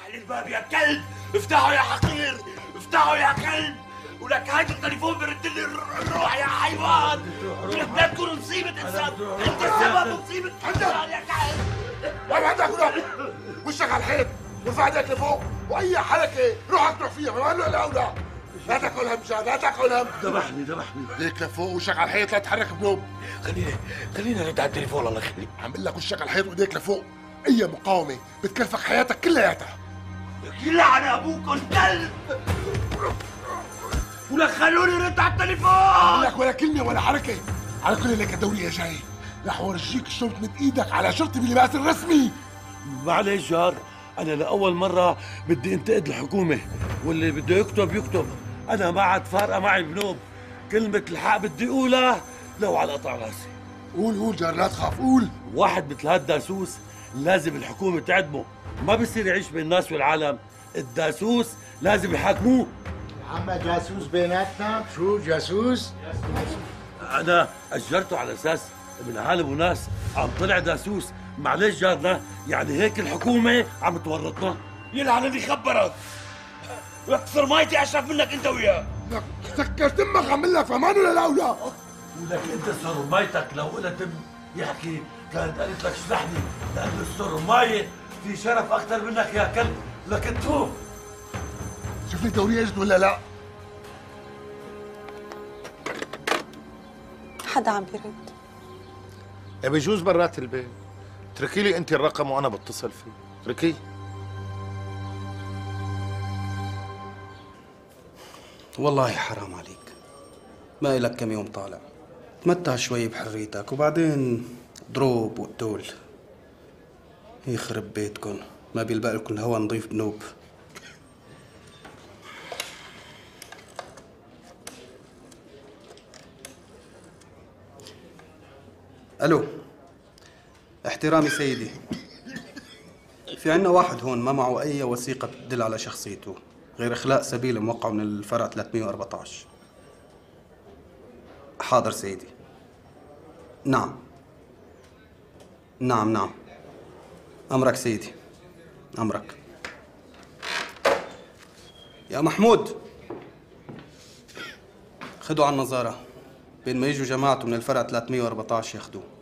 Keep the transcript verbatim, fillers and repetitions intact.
افتح لي الباب يا كلب، افتحه يا حقير، افتحه يا كلب، ولك هات التليفون برد لي الروح يا حيوان، ولك لا تكون مصيبة انسان، انت السبب مصيبة انسان يا كلب. وين عندك روح؟ وشك على الحيط وارفع ايدك لفوق، واي حركة روحك تروح فيها، ما قال له لا ولا. لا تاكل هم جاد، لا تاكل هم. ذبحني ذبحني. ليك لفوق وشك على الحيط، لا تتحرك بنوب. خليني خليني ارد على التليفون الله يخليك. عم بقول لك وشك على الحيط وايديك لفوق، اي مقاومة بتكلفك حياتك كلياتها. يلعن ابوكم كلب. ولك خلوني رد على التليفون. بقول لك ولا كلمة ولا حركة. على كل لك الدورية جاي، رح ورجيك شلون تمد ايدك على شرطي بلباس الرسمي. معلش جار، انا لاول مرة بدي انتقد الحكومة، واللي بده يكتب يكتب، انا ما عاد فارقة معي بنوب، كلمة الحق بدي اقولها لو على قطع راسي. قول قول جار، لا تخاف، قول. واحد مثل هالداسوس لازم الحكومة تعدمه، ما بصير يعيش بين الناس والعالم، الداسوس لازم يحاكموه. يا عم جاسوس بيناتنا؟ شو جاسوس؟ انا اجرته على اساس ابن عالم وناس، عم طلع داسوس. معلش جارنا، يعني هيك الحكومة عم تورطنا. يلعن اللي خبرك، واكسر مايتي اشرف منك انت وياه. لك سكر تمك، عم لك فهمان ولا لا ولا؟ ولك انت سر مايتك لو قلت تم يحكي كانت قالت لك اشلحني، لانه السر مايت في شرف اكثر منك يا كلب، لكن تو شوف لي الدورية اجت ولا لا؟ حدا عم بيرد. بيجوز برات البيت. اتركي لي انت الرقم وانا بتصل فيه، اتركيه. والله حرام عليك، ما إلك كم يوم طالع، تمتع شوي بحريتك وبعدين ضروب وقتول. يخرب بيتكن، ما بيلبق لكم الهوا نضيف بنوب. الو، احترامي سيدي، في عنا واحد هون ما معه اي وثيقة تدل على شخصيته غير اخلاء سبيل موقع من الفرع ثلاثمئة وأربعة عشر. حاضر سيدي. نعم نعم نعم، امرك سيدي، امرك. يا محمود، خذوا على النظارة، بين ما يجوا جماعته من الفرع ثلاثمئة وأربعة عشر ياخذوه.